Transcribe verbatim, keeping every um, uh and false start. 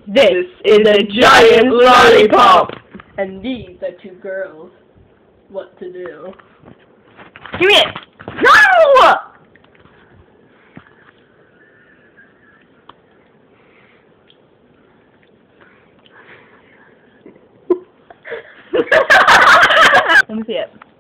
This is a giant lollipop! And these are two girls. What to do? Give me it! No! Let me see it.